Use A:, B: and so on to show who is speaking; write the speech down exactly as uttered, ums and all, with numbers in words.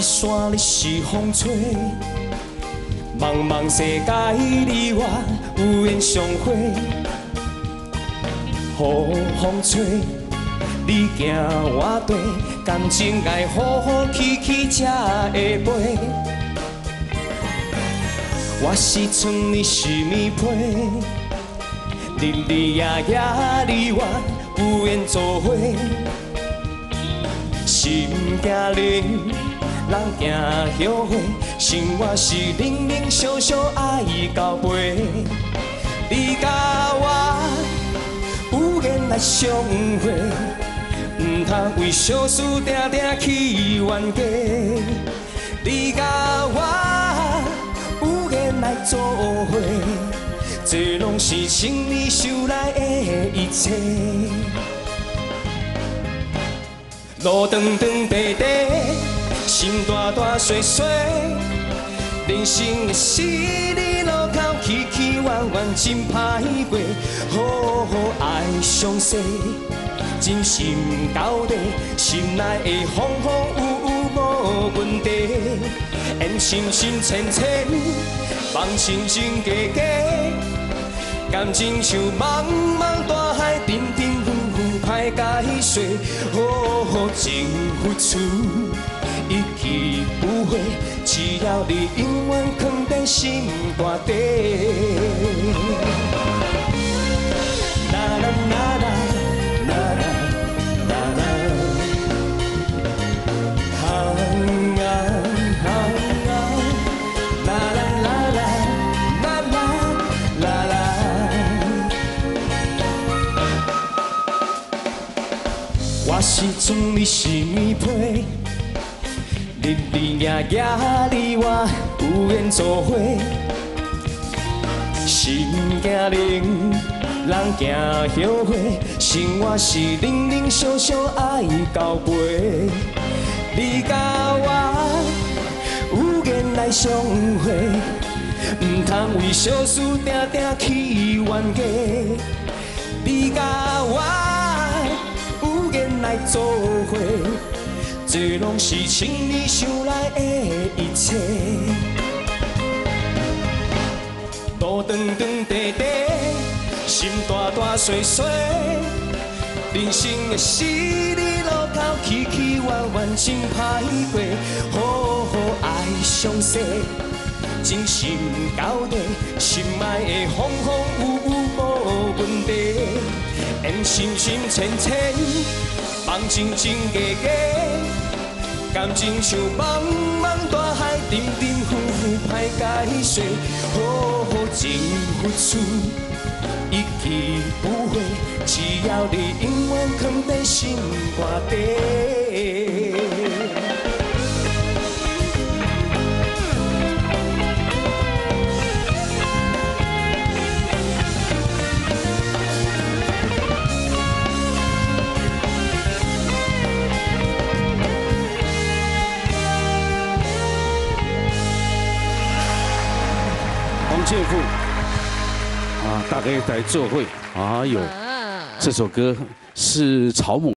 A: 山你是风吹，茫茫世界你我有缘相会。雨风吹，你行我跟，感情爱好好起起才会飞。我是春，你是棉被，日日夜夜你我有缘做伙。心惊冷，人惊后悔，生活是零零小小爱到尾。你甲我有缘来相会，唔通为小事定定起冤家。你甲我有缘来做伙，这拢是情义修来的一切。路长长短短，心大大细细，人生的十字路口起起弯弯真歹过，好好爱相惜，真心交地，心内的风风雨雨无问题，缘深深浅浅，梦真真假假，感情像茫茫大海，沉沉浮浮歹解说，好好情付出，一去不回，只要你永远藏在心肝底。啦啦啦啦啦啦啦啦，啊啊啊啊，啦啦啦啦啦啦啦啦。我是春，你是棉被，日日夜夜你我有缘做伙。心惊冷，人惊后悔，生活是零零小小爱到尾。你甲我有缘来相会，唔通为小事定定起冤家。你甲我有缘来做伙，这拢是情义修来的一切。路长长短短，心大大细细，人生的十字路口起起弯弯真歹过，好好爱相惜，真心交地，心爱的风风雨雨无问题，缘深深浅浅，梦真真假假，感情像茫茫大海，沉沉浮浮歹解说，好好情付出，一去不回，只要你永远藏在心肝底。
B: 王建富啊，大家来做会，哎呦，这首歌是草蜢。